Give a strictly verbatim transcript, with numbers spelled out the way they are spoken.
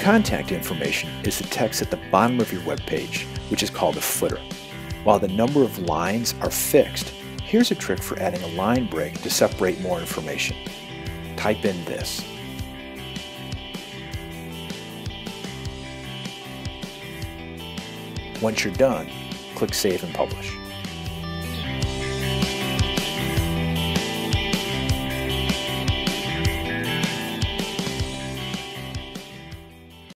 contact information is the text at the bottom of your web page, which is called a footer. While the number of lines are fixed, here's a trick for adding a line break to separate more information. Type in this. Once you're done, click Save and Publish.